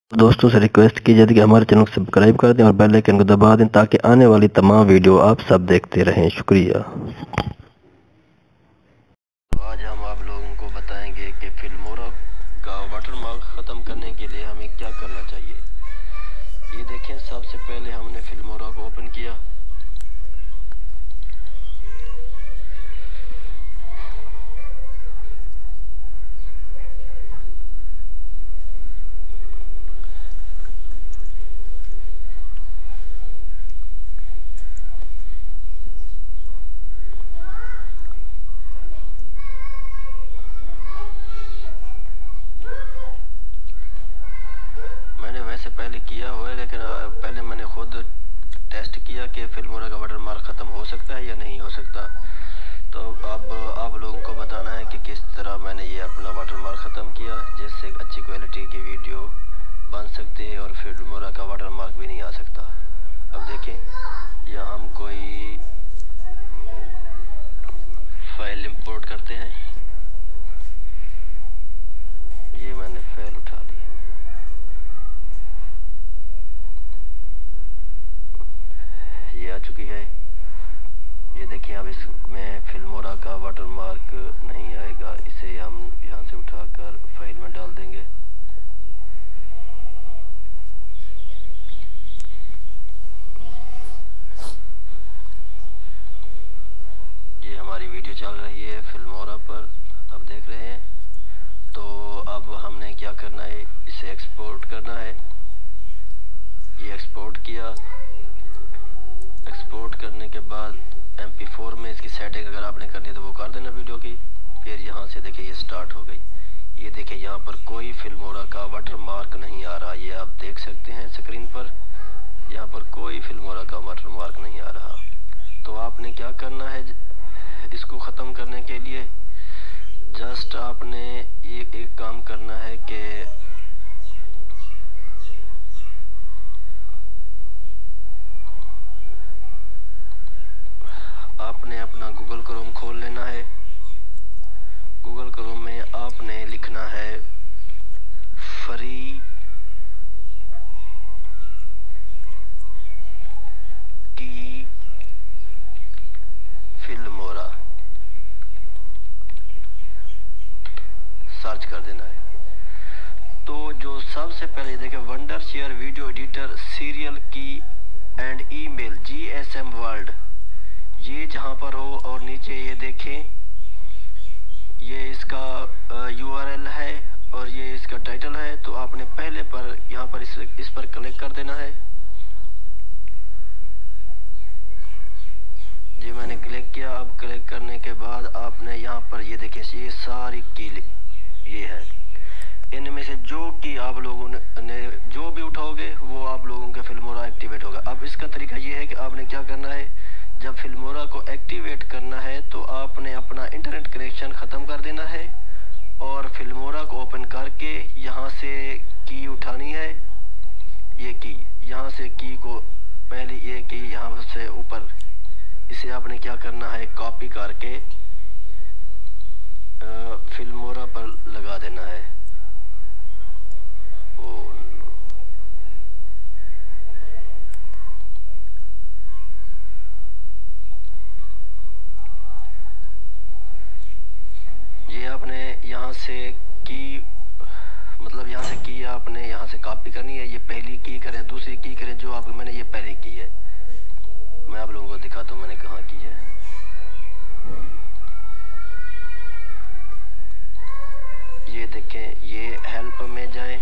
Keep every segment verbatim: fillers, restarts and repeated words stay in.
दोस्तों से रिक्वेस्ट की जाती है कि हमारे चैनल को सब्सक्राइब कर दें और बेल आइकन को दबा दें ताकि आने वाली तमाम वीडियो आप सब देखते रहें। शुक्रिया। आज हम आप लोगों को बताएंगे कि फिल्मोरा का वाटरमार्क ख़त्म करने के लिए हमें क्या करना चाहिए। ये देखें, सबसे पहले हमने फिल्मोरा को ओपन किया। मैंने वैसे पहले किया हुआ है, लेकिन पहले मैंने खुद टेस्ट किया कि फिल्मोरा का वाटरमार्क ख़त्म हो सकता है या नहीं हो सकता। तो अब आप लोगों को बताना है कि किस तरह मैंने ये अपना वाटरमार्क ख़त्म किया, जिससे अच्छी क्वालिटी की वीडियो बन सकती है और फिल्मोरा का वाटरमार्क भी नहीं आ सकता। अब देखें, यहाँ हम कोई फाइल इंपोर्ट करते हैं। ये मैंने फाइल उठा ली। ये आ चुकी है। ये देखिए, अब इसमें फिल्मोरा का वाटरमार्क नहीं आएगा। इसे हम यहाँ से उठाकर फाइल में डाल देंगे। ये हमारी वीडियो चल रही है फिल्मोरा पर, अब देख रहे हैं। तो अब हमने क्या करना है, इसे एक्सपोर्ट करना है। ये एक्सपोर्ट किया। एक्सपोर्ट करने के बाद एम पी फोर में इसकी सेटिंग अगर आपने करनी है तो वो कर देना वीडियो की। फिर यहाँ से देखिए, ये स्टार्ट हो गई। ये देखिए, यहाँ पर कोई फिल्मोरा का वाटरमार्क नहीं आ रहा। ये आप देख सकते हैं स्क्रीन पर, यहाँ पर कोई फिल्मोरा का वाटरमार्क नहीं आ रहा। तो आपने क्या करना है, इसको ख़त्म करने के लिए जस्ट आपने ये एक काम करना है कि आपने अपना गूगल क्रोम खोल लेना है। गूगल क्रोम में आपने लिखना है फ्री की फिल्मोरा, सर्च कर देना है। तो जो सबसे पहले देखें, Wondershare video editor serial key and email G S M world, ये जहाँ पर हो। और नीचे ये देखें, ये इसका यू आर एल है और ये इसका टाइटल है। तो आपने पहले पर यहाँ पर इस, इस पर क्लिक कर देना है। ये मैंने क्लिक किया। अब क्लिक करने के बाद आपने यहाँ पर ये देखें, ये सारी की ये है। इनमें से जो कि आप लोगों ने जो भी उठाओगे वो आप लोगों के फिल्मोरा एक्टिवेट होगा। अब इसका तरीका ये है कि आपने क्या करना है, जब फिल्मोरा को एक्टिवेट करना है तो आपने अपना इंटरनेट कनेक्शन ख़त्म कर देना है और फिल्मोरा को ओपन करके यहाँ से की उठानी है। ये की, यहाँ से की को पहले ये की यहाँ से ऊपर, इसे आपने क्या करना है, कॉपी करके फिल्मोरा पर लगा देना है। ओ नो, ये आपने यहाँ से की, मतलब यहाँ से की आपने यहाँ से कॉपी करनी है। ये पहली की करें, दूसरी की करें, जो आप मैंने ये पहली की है। मैं आप लोगों को दिखाता हूँ मैंने कहाँ की है। ये देखें, ये हेल्प में जाएं।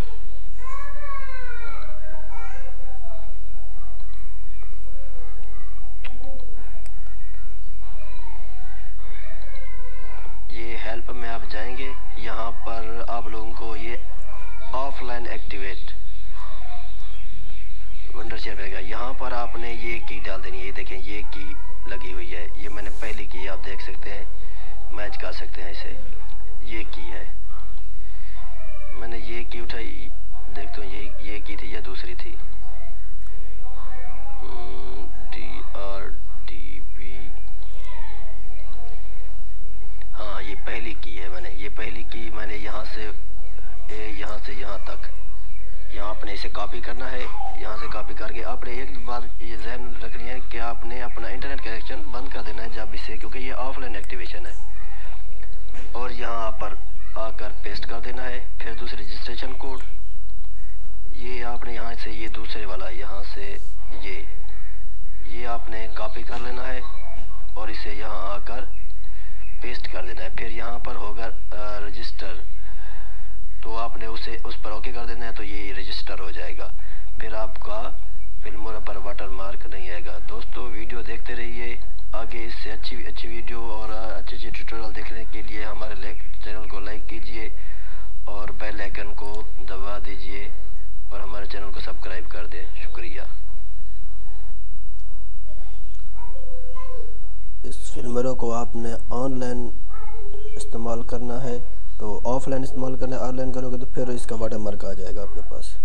ये हेल्प में आप जाएंगे, यहाँ पर आप लोगों को ये ऑफलाइन एक्टिवेट वंडर शेयर रहेगा। यहाँ पर आपने ये की डाल देनी है। ये देखें, ये की लगी हुई है। ये मैंने पहली की, आप देख सकते हैं, मैच कर सकते हैं इसे। ये की है, मैंने ये की उठाई, देखते हो ये ये की थी या दूसरी थी। डी आर डी बी, हाँ ये पहली की है मैंने। ये पहली की मैंने यहाँ से यहाँ से यहाँ तक यहाँ आपने इसे कॉपी करना है। यहाँ से कॉपी करके आपने एक बात ये ध्यान रखनी है कि आपने अपना इंटरनेट कनेक्शन बंद कर देना है जब इसे, क्योंकि ये ऑफलाइन एक्टिवेशन है। और यहाँ पर आकर पेस्ट कर देना है। फिर दूसरे रजिस्ट्रेशन कोड, ये आपने यहाँ से ये दूसरे वाला यहाँ से ये ये आपने कॉपी कर लेना है और इसे यहाँ आकर पेस्ट कर देना है। फिर यहाँ पर होगा रजिस्टर, तो आपने उसे उस पर ओके कर देना है, तो ये रजिस्टर हो जाएगा। फिर आपका फिल्मोरा पर वाटर मार्क नहीं आएगा। दोस्तों वीडियो देखते रहिए, आगे इससे अच्छी अच्छी वीडियो और अच्छे अच्छे ट्यूटोरियल देखने के लिए हमारे चैनल को लाइक कीजिए और बेल आइकन को दबा दीजिए और हमारे चैनल को सब्सक्राइब कर दें। शुक्रिया। इस फिल्मोरा को आपने ऑनलाइन इस्तेमाल करना है, तो ऑफलाइन इस्तेमाल करना है। ऑनलाइन करोगे तो फिर इसका वाटर मार्क आ जाएगा आपके पास।